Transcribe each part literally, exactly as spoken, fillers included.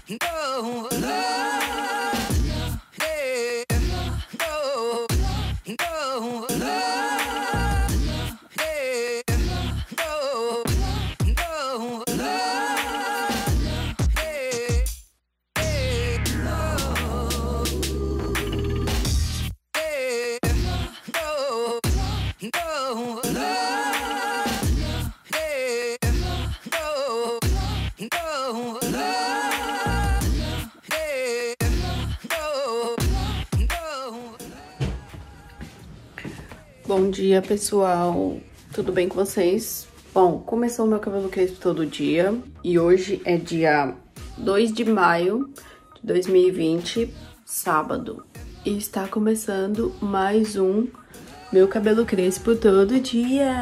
Bom dia, pessoal, tudo bem com vocês? Bom, começou o meu cabelo crespo todo dia e hoje é dia dois de maio de dois mil e vinte, sábado. E está começando mais um meu cabelo crespo todo dia.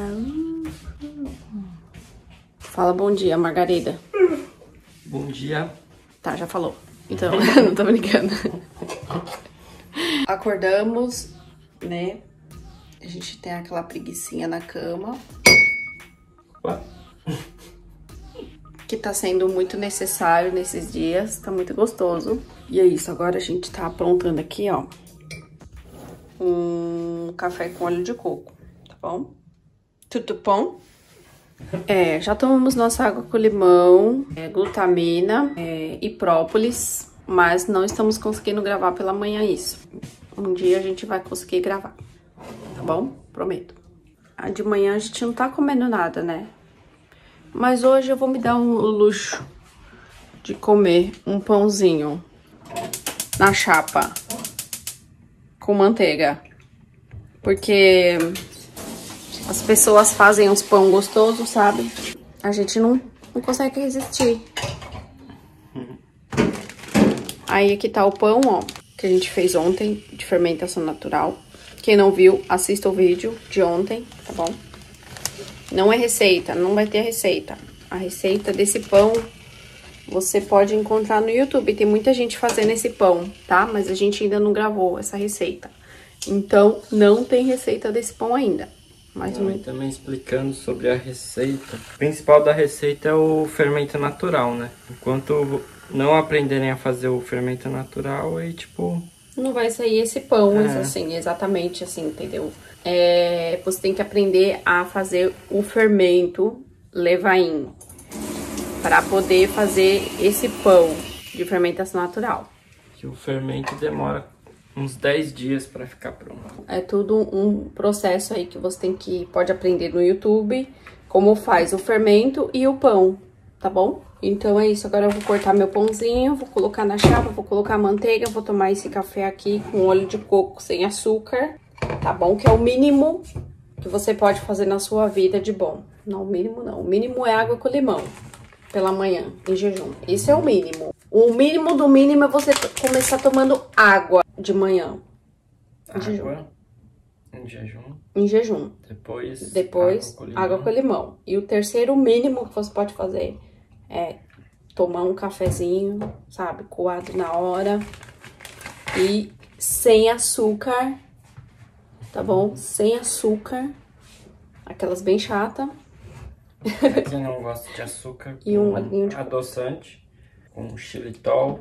Fala bom dia, Margarida. Bom dia. Tá, já falou. Então, não tô brincando. Acordamos, né? A gente tem aquela preguicinha na cama. Ué? Que tá sendo muito necessário nesses dias, tá muito gostoso. E é isso, agora a gente tá aprontando aqui, ó, um café com óleo de coco, tá bom? Tudo bom? É, já tomamos nossa água com limão, é, glutamina é, e própolis, mas não estamos conseguindo gravar pela manhã isso. Um dia a gente vai conseguir gravar, tá bom? Prometo. Ah, de manhã a gente não tá comendo nada, né? Mas hoje eu vou me dar um luxo de comer um pãozinho na chapa com manteiga. Porque as pessoas fazem uns pão gostosos, sabe? A gente não, não consegue resistir. Aí aqui tá o pão, ó, que a gente fez ontem, de fermentação natural. Quem não viu, assista o vídeo de ontem, tá bom? Não é receita, não vai ter receita. A receita desse pão você pode encontrar no YouTube. Tem muita gente fazendo esse pão, tá? Mas a gente ainda não gravou essa receita. Então, não tem receita desse pão ainda. Mas não... E também explicando sobre a receita. O principal da receita é o fermento natural, né? Enquanto não aprenderem a fazer o fermento natural, aí tipo... não vai sair esse pão, é. assim, exatamente assim, entendeu? É, você tem que aprender a fazer o fermento levain para poder fazer esse pão de fermentação natural. Que o fermento demora uns dez dias para ficar pronto. É tudo um processo aí que você tem que pode aprender no YouTube como faz o fermento e o pão, tá bom? Então é isso, agora eu vou cortar meu pãozinho, vou colocar na chapa, vou colocar a manteiga, vou tomar esse café aqui com óleo de coco sem açúcar, tá bom? Que é o mínimo que você pode fazer na sua vida de bom. Não, o mínimo não, o mínimo é água com limão pela manhã, em jejum. Esse é o mínimo. O mínimo do mínimo é você começar tomando água de manhã. Em água jejum. Em jejum. Em jejum. Depois, Depois água com limão. água com limão. E o terceiro mínimo que você pode fazer é tomar um cafezinho, sabe, coado na hora e sem açúcar, tá bom? Sem açúcar, aquelas bem chata. Pra quem não gosta de açúcar, e um olhinho de adoçante, com xilitol,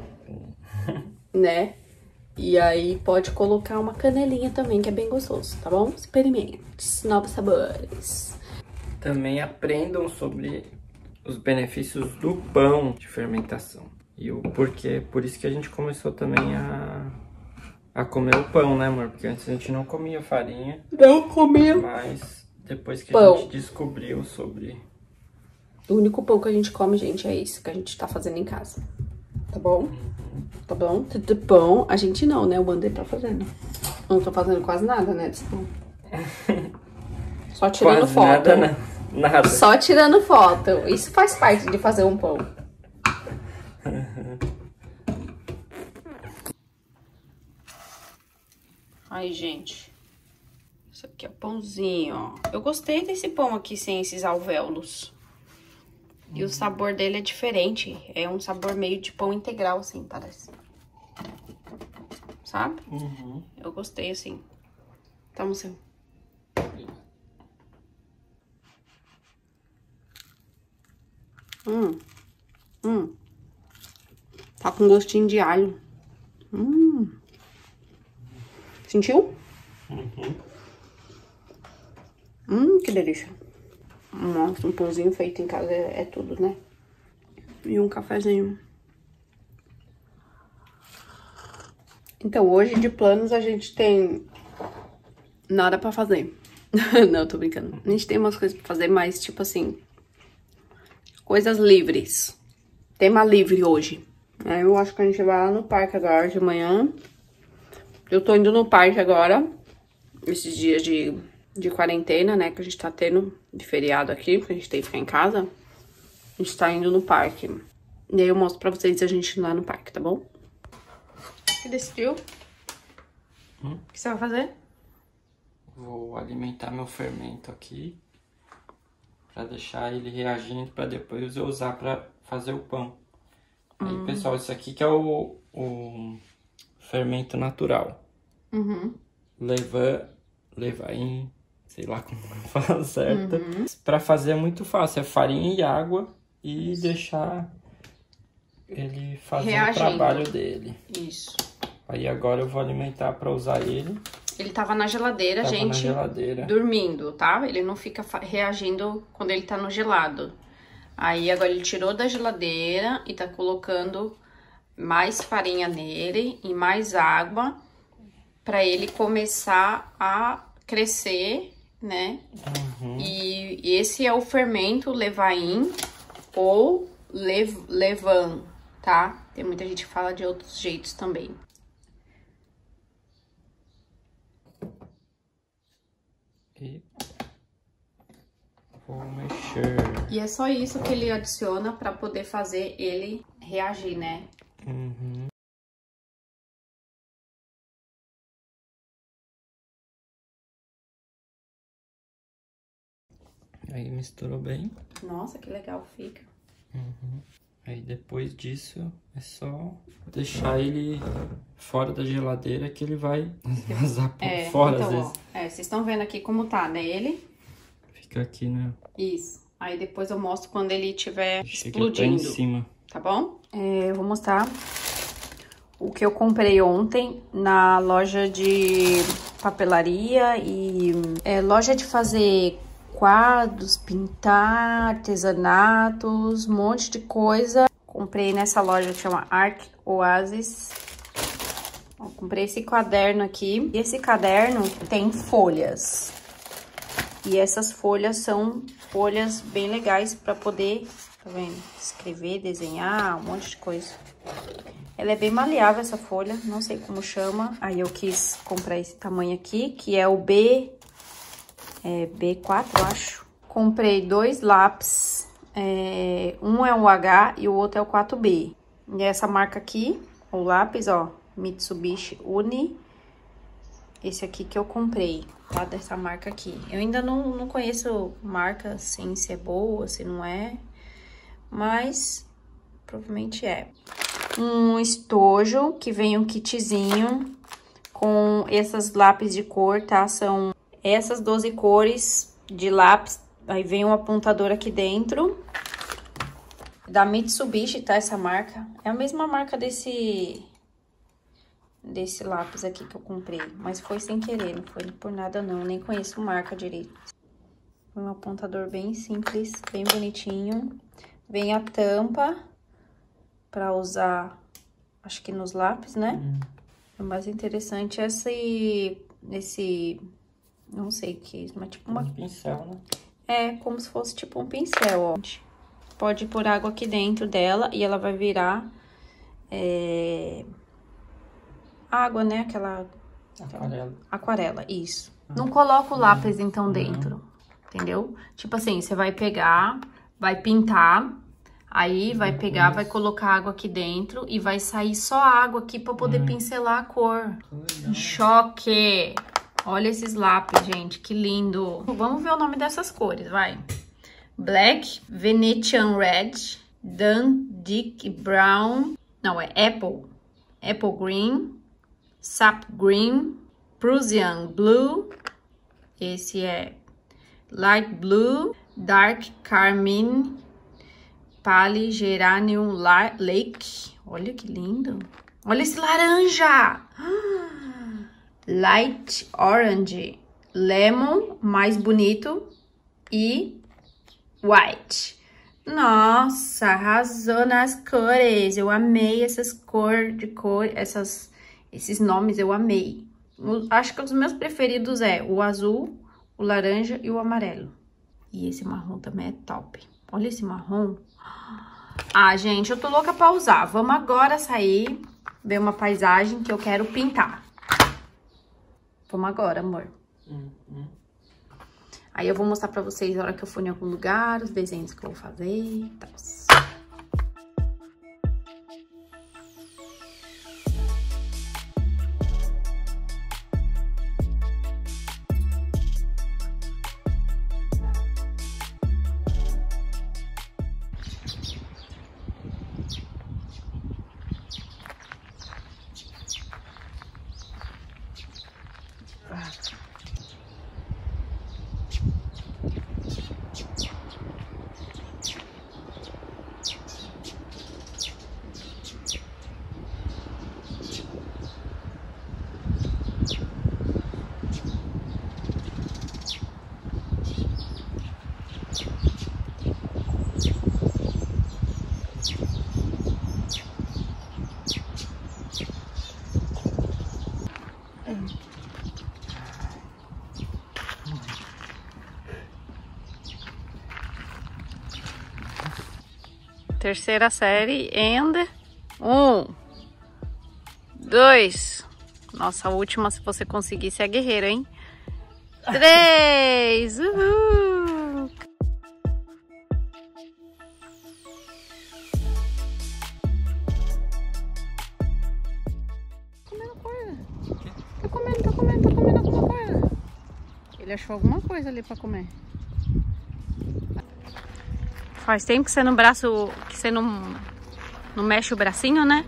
né? E aí pode colocar uma canelinha também, que é bem gostoso, tá bom? Experimente, novos sabores. Também aprendam sobre os benefícios do pão de fermentação. E o porquê, por isso que a gente começou também a, a comer o pão, né, amor? Porque antes a gente não comia farinha. Não comia. Mas depois que pão. a gente descobriu sobre... O único pão que a gente come, gente, é esse que a gente tá fazendo em casa. Tá bom? Uhum. Tá bom? Tudo bom? A gente não, né? O Wander tá fazendo. Eu não tô fazendo quase nada, né? Desse pão. Só tirando quase foto. Nada, né? Nada. Só tirando foto. Isso faz parte de fazer um pão. Aí, gente. Isso aqui é o pãozinho, ó. Eu gostei desse pão aqui sem esses alvéolos. E o sabor dele é diferente. É um sabor meio de pão integral, assim, parece. Sabe? Uhum. Eu gostei, assim. Toma o seu. Hum. Hum. Tá com gostinho de alho. Hum. Sentiu? Uhum. Hum, que delícia. Nossa, um pãozinho feito em casa é, é tudo, né? E um cafezinho. Então, hoje de planos a gente tem nada pra fazer. Não, tô brincando. A gente tem umas coisas pra fazer, mas tipo assim, coisas livres. Tema livre hoje. Aí eu acho que a gente vai lá no parque agora de manhã. Eu tô indo no parque agora, esses dias de, de quarentena, né, que a gente tá tendo de feriado aqui, porque a gente tem que ficar em casa. A gente tá indo no parque. E aí eu mostro pra vocês a gente lá no parque, tá bom? O que decidiu? Hum? O que você vai fazer? Vou alimentar meu fermento aqui. Pra deixar ele reagindo, pra depois eu usar pra fazer o pão. Aí, hum. pessoal, isso aqui que é o, o fermento natural. Uhum. Levan, levain, sei lá como fala certo. Uhum. Pra fazer é muito fácil, é farinha e água e isso. Deixar ele fazer Reagindo. o trabalho dele. Isso. Aí agora eu vou alimentar pra usar ele. Ele tava na geladeira, tava gente, na geladeira. dormindo, tá? Ele não fica reagindo quando ele tá no gelado. Aí agora ele tirou da geladeira e tá colocando mais farinha nele e mais água pra ele começar a crescer, né? Uhum. E, e esse é o fermento levain ou lev, levan, tá? Tem muita gente que fala de outros jeitos também. E vou mexer. E é só isso que ele adiciona pra poder fazer ele reagir, né? Uhum. Aí misturou bem. Nossa, que legal fica. Uhum. Aí depois disso é só deixar ele fora da geladeira que ele vai vazar por é, fora então, às vezes. Ó, é, vocês estão vendo aqui como tá, né? Ele. Fica aqui, né? Isso. Aí depois eu mostro quando ele estiver explodindo. Tá em cima. Tá bom? É, eu vou mostrar o que eu comprei ontem na loja de papelaria e é, loja de fazer quadros, pintar, artesanatos, um monte de coisa. Comprei nessa loja que chama Art Oasis. Ó, comprei esse caderno aqui. E esse caderno tem folhas. E essas folhas são folhas bem legais para poder, tá vendo? Escrever, desenhar, um monte de coisa. Ela é bem maleável, essa folha, não sei como chama. Aí eu quis comprar esse tamanho aqui, que é o B... É B quatro, acho. Comprei dois lápis. É, um é o H e o outro é o quatro B. E essa marca aqui, o lápis, ó, Mitsubishi Uni. Esse aqui que eu comprei, tá? Dessa marca aqui. Eu ainda não, não conheço marca, assim, se é boa, se não é. Mas, provavelmente é. Um estojo, que vem um kitzinho com essas lápis de cor, tá? São essas doze cores de lápis. Aí vem um apontador aqui dentro. Da Mitsubishi, tá? Essa marca. É a mesma marca desse... desse lápis aqui que eu comprei, mas foi sem querer, não foi por nada não, eu nem conheço marca direito. Um apontador bem simples, bem bonitinho. Vem a tampa para usar, acho que nos lápis, né? Hum. O mais interessante é esse, esse, não sei o que é isso, mas tipo uma... Um pincel, né? É, como se fosse tipo um pincel, ó. Pode pôr água aqui dentro dela e ela vai virar... É... água, né? Aquela... Aquarela. Aquarela, isso. Ah. Não coloca o lápis, então, não. Dentro. Entendeu? Tipo assim, você vai pegar, vai pintar, aí vai Depois. pegar, vai colocar água aqui dentro e vai sair só água aqui pra poder hum. pincelar a cor. Choque! Olha esses lápis, gente, que lindo. Vamos ver o nome dessas cores, vai. Black, Venetian Red, Dandic Brown, não, é Apple, Apple Green, Sap Green, Prussian Blue, esse é Light Blue, Dark Carmine, Pale Geranium Lake, Olha que lindo. Olha esse laranja. Light orange. Lemon, mais bonito. E white. Nossa, arrasou nas cores. Eu amei essas cores de cor, essas, esses nomes eu amei. Eu acho que os meus preferidos é o azul, o laranja e o amarelo. E esse marrom também é top. Olha esse marrom. Ah, gente, eu tô louca pra usar. Vamos agora sair, ver uma paisagem que eu quero pintar. Vamos agora, amor. Uhum. Aí eu vou mostrar pra vocês a hora que eu for em algum lugar, os desenhos que eu vou fazer e tal. Terceira série and um, dois. Nossa, a última, se você conseguir, você é guerreiro, hein? Três! Uhul! Comendo coisa. Tá comendo, tá comendo, tá comendo alguma coisa. Ele achou alguma coisa ali pra comer. Faz tempo que você no braço, que você não, não mexe o bracinho, né?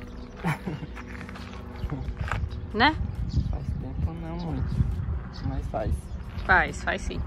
Né? Faz tempo não muito, mas faz. Faz, faz sim.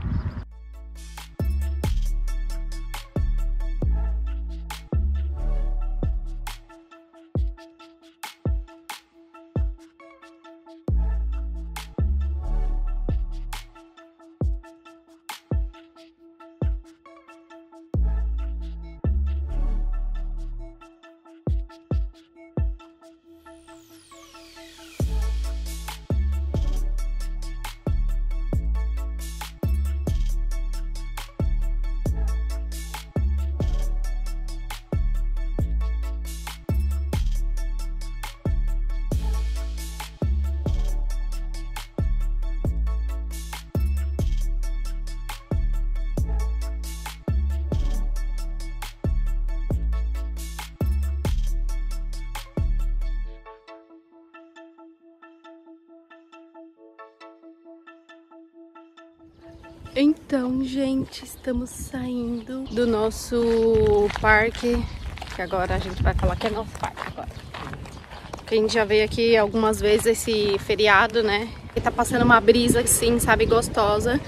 Então, gente, estamos saindo do nosso parque, que agora a gente vai falar que é nosso parque agora. Porque a gente já veio aqui algumas vezes esse feriado, né? E tá passando uma brisa assim, sabe, gostosa.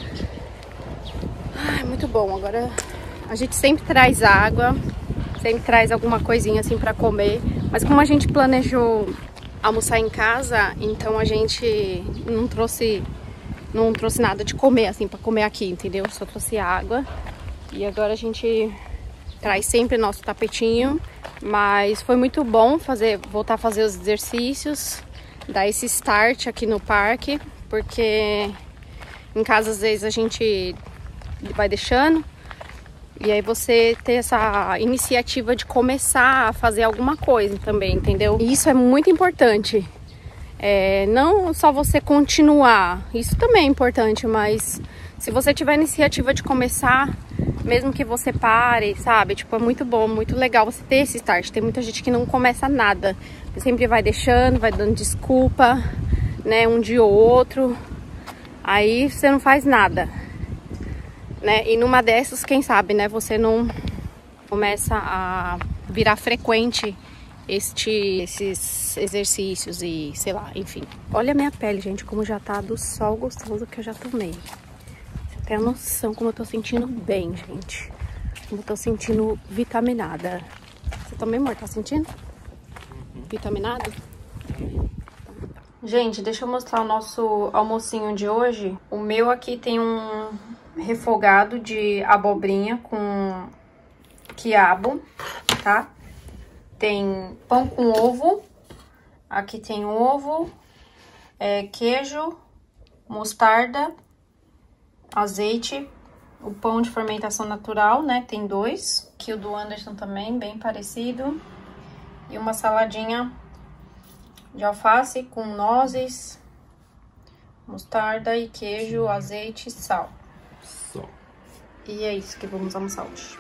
Ai, muito bom. Agora a gente sempre traz água, sempre traz alguma coisinha assim pra comer. Mas como a gente planejou almoçar em casa, então a gente não trouxe... Não trouxe nada de comer, assim, pra comer aqui, entendeu? Só trouxe água. E agora a gente traz sempre nosso tapetinho. Mas foi muito bom fazer, voltar a fazer os exercícios. Dar esse start aqui no parque. Porque em casa, às vezes, a gente vai deixando. E aí você ter essa iniciativa de começar a fazer alguma coisa também, entendeu? E isso é muito importante. É, não só você continuar, isso também é importante, mas se você tiver a iniciativa de começar, mesmo que você pare, sabe? Tipo, é muito bom, muito legal você ter esse start. Tem muita gente que não começa nada, você sempre vai deixando, vai dando desculpa, né? Um dia ou outro, aí você não faz nada, né? E numa dessas, quem sabe, né? Você não começa a virar frequente Este, esses exercícios e sei lá, enfim. Olha a minha pele, gente, como já tá do sol gostoso que eu já tomei. Você tem a noção como eu tô sentindo bem, gente. Como eu tô sentindo vitaminada. Você também, amor, tá sentindo? Uhum. vitaminado? Gente, deixa eu mostrar o nosso almocinho de hoje. O meu aqui tem um refogado de abobrinha com quiabo, tá? Tem pão com ovo. Aqui tem ovo, é, queijo, mostarda, azeite, o pão de fermentação natural, né? Tem dois. Aqui o do Anderson também, bem parecido. E uma saladinha de alface com nozes, mostarda e queijo, azeite e sal. Só. E é isso que vamos almoçar hoje.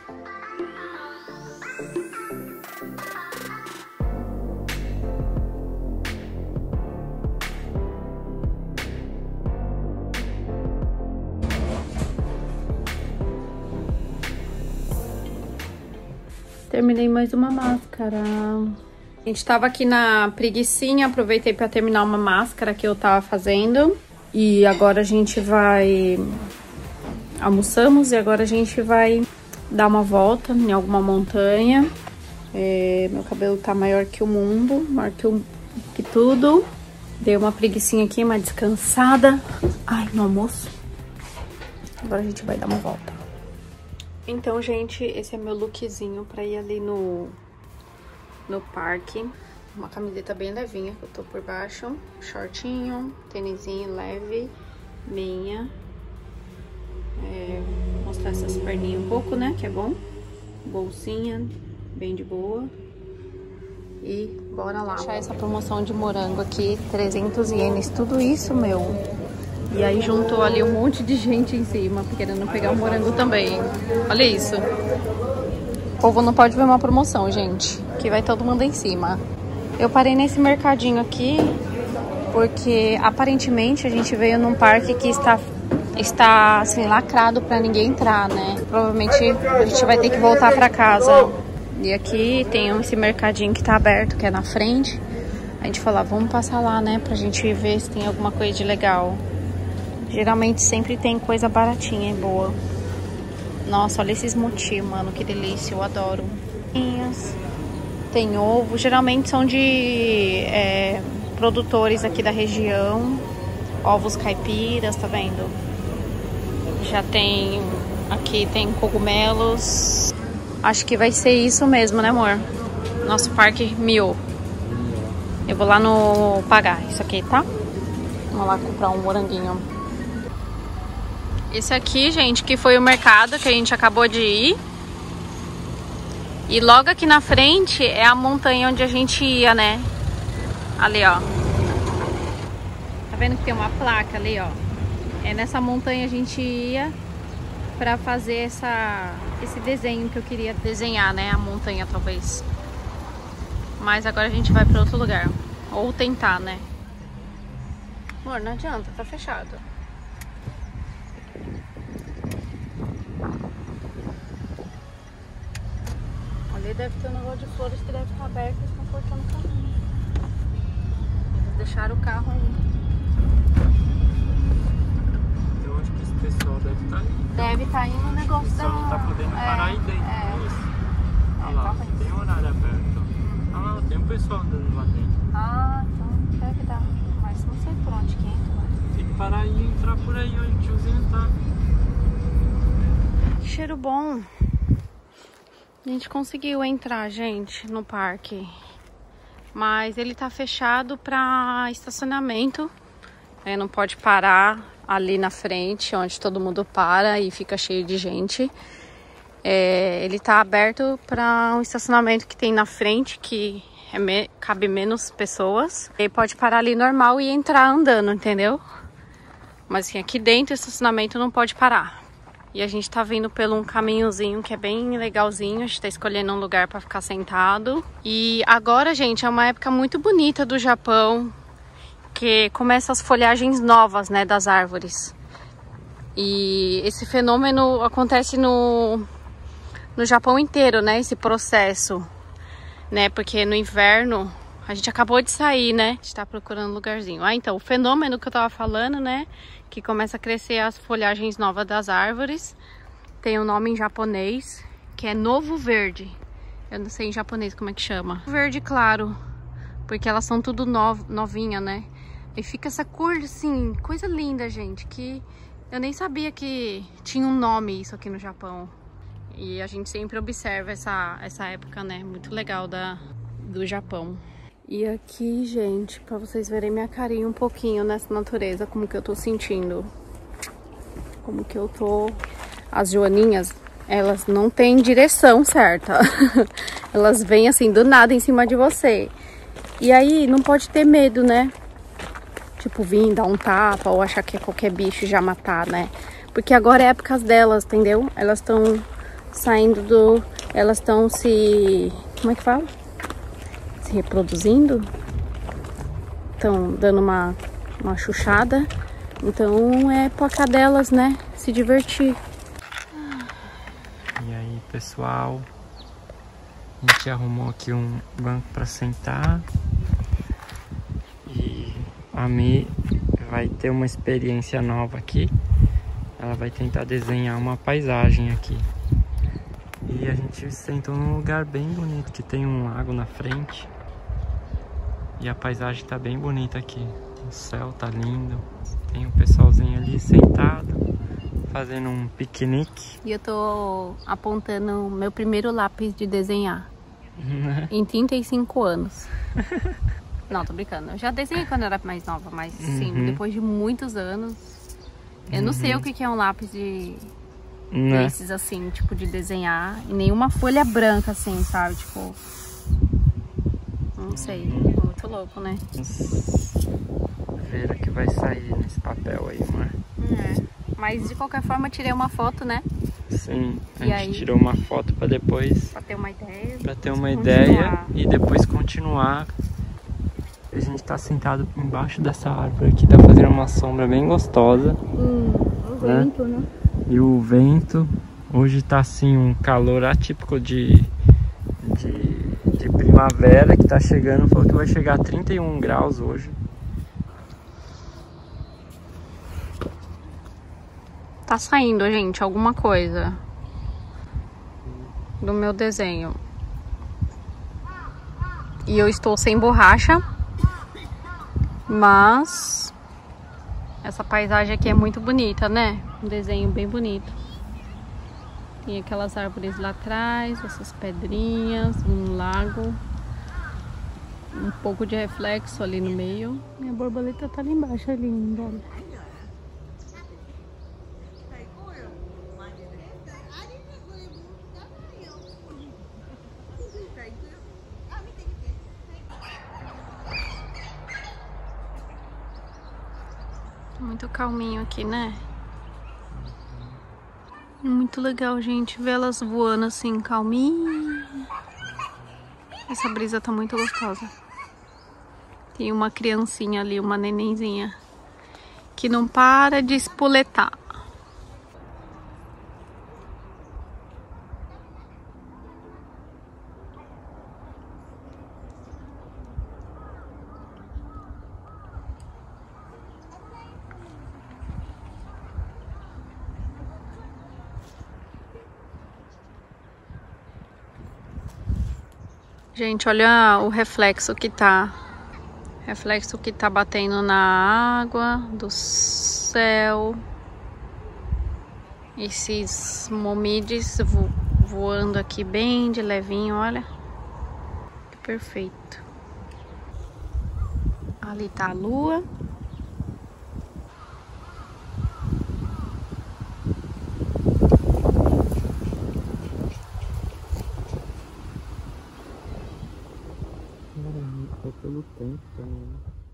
Terminei mais uma máscara. A gente tava aqui na preguicinha, aproveitei pra terminar uma máscara que eu tava fazendo. E agora a gente vai... Almoçamos e agora a gente vai dar uma volta em alguma montanha. É, meu cabelo tá maior que o mundo, maior que, o, que tudo. Dei uma preguicinha aqui, uma descansada. Ai, no almoço. Agora a gente vai dar uma volta. Então, gente, esse é meu lookzinho pra ir ali no, no parque. Uma camiseta bem levinha que eu tô por baixo. Shortinho, tênisinho leve, meia. É, mostrar essas perninhas um pouco, né? Que é bom. Bolsinha, bem de boa. E bora lá. Achar essa promoção de morango aqui, trezentos ienes, tudo isso, meu. E aí juntou ali um monte de gente em cima, querendo pegar o morango também. Olha isso. O povo não pode ver uma promoção, gente, que vai todo mundo em cima. Eu parei nesse mercadinho aqui, porque aparentemente a gente veio num parque que está, está assim, lacrado pra ninguém entrar, né? Provavelmente a gente vai ter que voltar pra casa. E aqui tem esse mercadinho que tá aberto, que é na frente. A gente falou, ah, vamos passar lá, né, pra gente ver se tem alguma coisa de legal. Geralmente sempre tem coisa baratinha e boa. Nossa, olha esses mochi, mano, que delícia, eu adoro. Tem ovo, geralmente são de é, produtores aqui da região. Ovos caipiras, tá vendo? Já tem, aqui tem cogumelos. Acho que vai ser isso mesmo, né, amor? Nosso parque Mio. Eu vou lá no pagar isso aqui, tá? Vamos lá comprar um moranguinho. Esse aqui, gente, que foi o mercado que a gente acabou de ir. E logo aqui na frente é a montanha onde a gente ia, né? Ali, ó. Tá vendo que tem uma placa ali, ó? É nessa montanha a gente ia pra fazer essa, esse desenho que eu queria desenhar, né? A montanha, talvez. Mas agora a gente vai pra outro lugar. Ou tentar, né? Amor, não adianta, tá fechado. Ali deve ter um negócio de flores que deve estar aberto e estão cortando o caminho. Eles deixaram o carro aí. Eu acho que esse pessoal deve estar aí. Deve estar aí no negócio da... Não tá podendo parar aí dentro, é. é isso? Olha É, lá, talvez. tem horário aberto. Ah lá, tem um pessoal andando lá dentro. Ah, então deve dar. Mas não sei por onde que entra. Mas... Tem que parar e entrar por aí onde o tiozinho tá. Cheiro bom. A gente conseguiu entrar, gente, no parque. Mas ele tá fechado para estacionamento. É, não pode parar ali na frente, onde todo mundo para e fica cheio de gente. É, ele tá aberto para um estacionamento que tem na frente, que é me, cabe menos pessoas. Ele pode parar ali normal e entrar andando, entendeu? Mas assim, aqui dentro o estacionamento não pode parar. E a gente tá vindo pelo um caminhozinho que é bem legalzinho. A gente tá escolhendo um lugar pra ficar sentado. E agora, gente, é uma época muito bonita do Japão, que começa as folhagens novas, né, das árvores. E esse fenômeno acontece no, no Japão inteiro, né, esse processo. Né, porque no inverno, a gente acabou de sair, né, a gente tá procurando um lugarzinho. Ah, então, o fenômeno que eu tava falando, né, que começa a crescer as folhagens novas das árvores, tem um nome em japonês, que é novo verde. Eu não sei em japonês como é que chama. Verde claro. Porque elas são tudo nov novinha, né? E fica essa cor, assim, coisa linda, gente. Que eu nem sabia que tinha um nome isso aqui no Japão. E a gente sempre observa essa, essa época, né? Muito legal da, do Japão. E aqui, gente, pra vocês verem minha carinha um pouquinho nessa natureza, como que eu tô sentindo. Como que eu tô... As joaninhas, elas não têm direção certa. Elas vêm assim, do nada, em cima de você. E aí, não pode ter medo, né? Tipo, vir dar um tapa ou achar que é qualquer bicho e já matar, né? Porque agora é época delas, entendeu? Elas estão saindo do... Elas estão se... Como é que fala? Se reproduzindo. Estão dando uma, uma chuchada. Então é época delas, né? Se divertir. E aí, pessoal? A gente arrumou aqui um banco para sentar. E a Mi vai ter uma experiência nova aqui. Ela vai tentar desenhar uma paisagem aqui. E a gente sentou num lugar bem bonito, que tem um lago na frente. E a paisagem tá bem bonita aqui. O céu tá lindo. Tem um pessoalzinho ali sentado, fazendo um piquenique. E eu tô apontando o meu primeiro lápis de desenhar. Em trinta e cinco anos. Não, tô brincando. Eu já desenhei quando eu era mais nova, mas sim, uhum. Depois de muitos anos. Eu uhum. não sei o que é um lápis de... Né? Desses assim, tipo, de desenhar. E nenhuma folha branca, assim, sabe? Tipo... Não sei. Muito louco, né? Ver o que vai sair nesse papel aí, amor. É. Mas de qualquer forma, eu tirei uma foto, né? Sim, a e gente aí... tirou uma foto pra depois... Pra ter uma ideia. Pra ter uma ideia e depois continuar. A gente tá sentado embaixo dessa árvore aqui, tá fazendo uma sombra bem gostosa. Hum, o né? vento, né? E o vento, hoje tá assim um calor atípico de, de, de primavera que tá chegando. Falou que vai chegar a trinta e um graus hoje. Tá saindo, gente, alguma coisa do meu desenho. E eu estou sem borracha, mas essa paisagem aqui é muito bonita, né? Um desenho bem bonito. Tem aquelas árvores lá atrás, essas pedrinhas, um lago, um pouco de reflexo ali no meio. E a borboleta tá ali embaixo, ali linda. Muito calminho aqui, né? Muito legal, gente, ver elas voando assim, calminho. Essa brisa tá muito gostosa. Tem uma criancinha ali, uma nenenzinha, que não para de espoletar. Gente, olha o reflexo que tá. Reflexo que tá batendo na água, do céu. Esses momídeis vo voando aqui bem de levinho, olha. Que perfeito. Ali tá a lua. Pelo tempo também.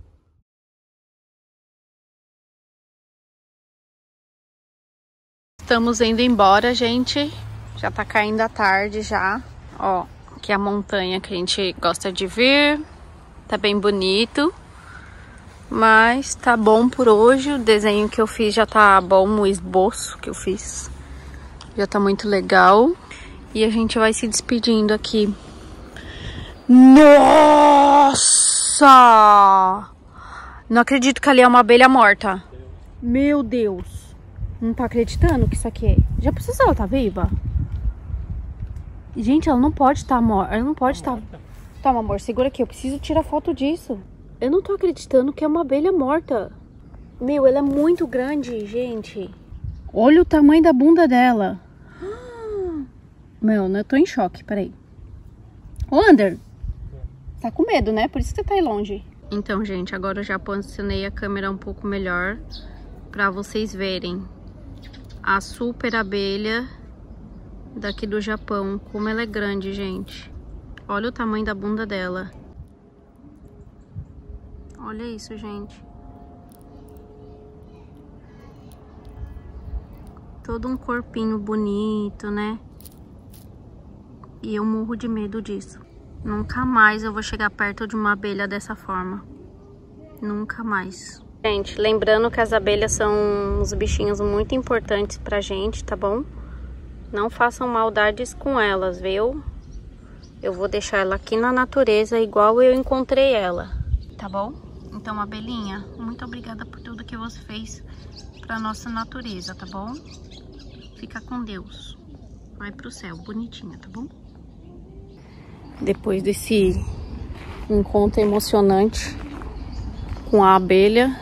Estamos indo embora, gente. Já tá caindo a tarde já. Ó, aqui é a montanha que a gente gosta de ver. Tá bem bonito. Mas tá bom por hoje. O desenho que eu fiz já tá bom. O esboço que eu fiz já tá muito legal. E a gente vai se despedindo aqui. Nossa! Não acredito que ali é uma abelha morta. Meu Deus. Não tá acreditando que isso aqui é. Já pensou se ela tá viva? Gente, ela não pode estar morta. Ela não pode estar... Toma, amor, segura aqui. Eu preciso tirar foto disso. Eu não tô acreditando que é uma abelha morta. Meu, ela é muito grande, gente. Olha o tamanho da bunda dela. Meu, eu tô em choque, peraí. Ô, Ander, tá com medo, né? Por isso que você tá aí longe. Então, gente, agora eu já posicionei a câmera um pouco melhor pra vocês verem a super abelha daqui do Japão. Como ela é grande, gente. Olha o tamanho da bunda dela. Olha isso, gente. Todo um corpinho bonito, né? E eu morro de medo disso. Nunca mais eu vou chegar perto de uma abelha dessa forma. Nunca mais. Gente, lembrando que as abelhas são uns bichinhos muito importantes pra gente, tá bom? Não façam maldades com elas, viu? Eu vou deixar ela aqui na natureza igual eu encontrei ela, tá bom? Então, abelhinha, muito obrigada por tudo que você fez pra nossa natureza, tá bom? Fica com Deus. Vai pro céu, bonitinha, tá bom? Depois desse encontro emocionante com a abelha,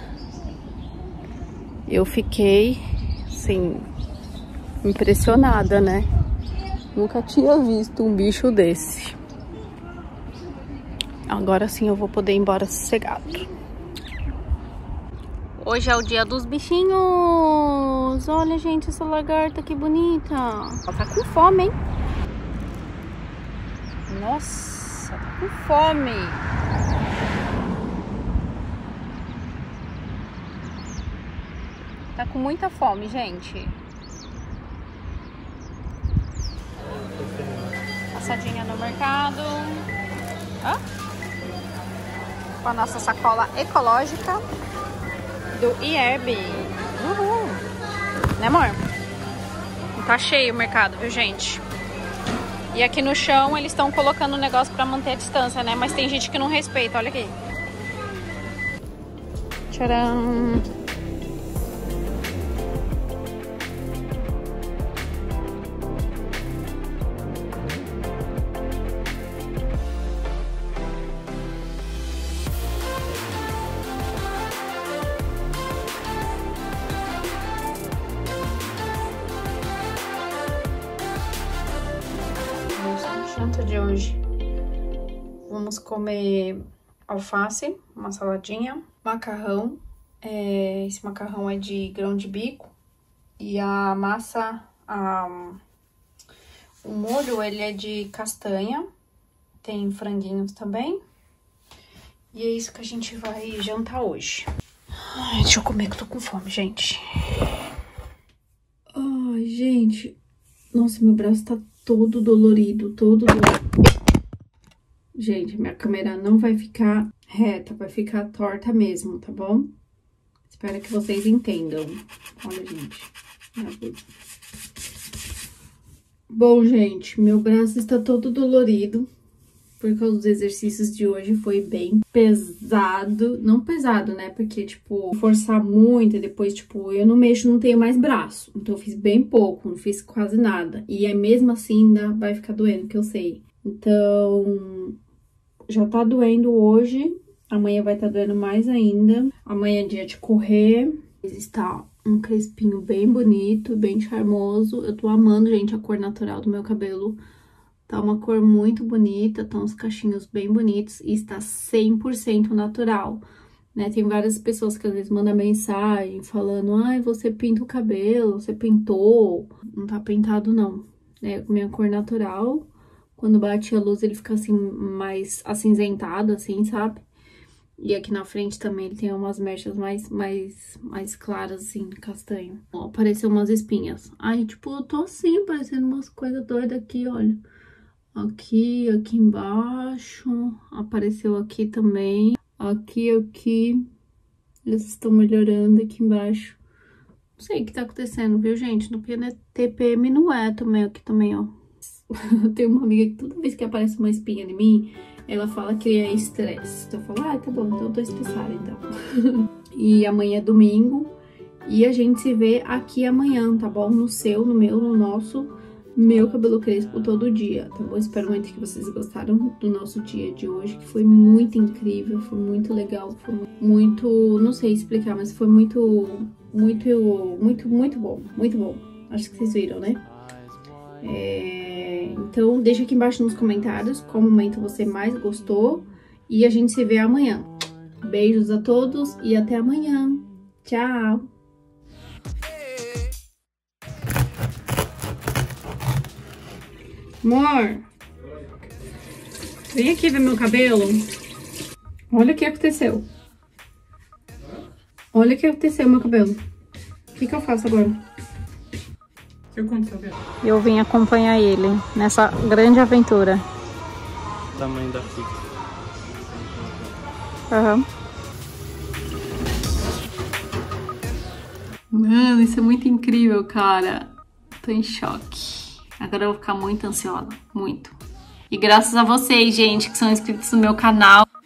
eu fiquei, assim, impressionada, né? Nunca tinha visto um bicho desse. Agora sim eu vou poder ir embora sossegado. Hoje é o dia dos bichinhos. Olha, gente, essa lagarta que bonita. Ela tá com fome, hein? Nossa, tá com fome. Tá com muita fome, gente. Passadinha no mercado. Hã? Com a nossa sacola ecológica do I E R B. Uhul. Né, amor? Tá cheio o mercado, viu, gente? E aqui no chão eles estão colocando um negócio pra manter a distância, né? Mas tem gente que não respeita, olha aqui. Tcharam! Janta de hoje, vamos comer alface, uma saladinha, macarrão, é, esse macarrão é de grão de bico e a massa, a, o molho ele é de castanha, tem franguinhos também e é isso que a gente vai jantar hoje. Ai, deixa eu comer que eu tô com fome, gente. Ai, gente, nossa, meu braço tá todo dolorido, todo dolorido. Gente, minha câmera não vai ficar reta, vai ficar torta mesmo, tá bom? Espero que vocês entendam. Olha, gente. Bom, gente, meu braço está todo dolorido, por causa dos exercícios de hoje, foi bem pesado. Não pesado, né? Porque, tipo, forçar muito e depois, tipo, eu não mexo, não tenho mais braço. Então, eu fiz bem pouco, não fiz quase nada. E aí, mesmo assim, ainda vai ficar doendo, que eu sei. Então, já tá doendo hoje. Amanhã vai estar tá doendo mais ainda. Amanhã é dia de correr. Está um crespinho bem bonito, bem charmoso. Eu tô amando, gente, a cor natural do meu cabelo. Tá uma cor muito bonita, tá uns cachinhos bem bonitos e está cem por cento natural, né? Tem várias pessoas que às vezes mandam mensagem falando, ai, você pinta o cabelo, você pintou. Não tá pintado, não. É minha cor natural. Quando bate a luz, ele fica assim, mais acinzentado, assim, sabe? E aqui na frente também ele tem umas mechas mais, mais, mais claras, assim, castanho. Ó, apareceu umas espinhas. Ai, tipo, eu tô assim, parecendo umas coisas doidas aqui, olha. Aqui, aqui embaixo, apareceu aqui também, aqui, aqui, eles estão melhorando aqui embaixo. Não sei o que tá acontecendo, viu, gente? No T P M não é também, aqui também, ó. Eu tenho uma amiga que toda vez que aparece uma espinha em mim, ela fala que é estresse. Então eu falo, ah, tá bom, então eu tô estressada, então. E amanhã é domingo, e a gente se vê aqui amanhã, tá bom? No seu, no meu, no nosso... meu cabelo crespo todo dia, tá bom? Espero muito que vocês gostaram do nosso dia de hoje, que foi muito incrível, foi muito legal, foi muito, não sei explicar, mas foi muito, muito, muito, muito bom, muito bom. Acho que vocês viram, né? É... Então, deixa aqui embaixo nos comentários qual momento você mais gostou e a gente se vê amanhã. Beijos a todos e até amanhã. Tchau! Amor, vem aqui ver meu cabelo. Olha o que aconteceu. Olha o que aconteceu meu cabelo. O que que eu faço agora? O que aconteceu, Bia? Eu vim acompanhar ele nessa grande aventura. O tamanho da fita. Aham. Mano, isso é muito incrível, cara. Tô em choque. Agora eu vou ficar muito ansiosa, muito. E graças a vocês, gente, que são inscritos no meu canal.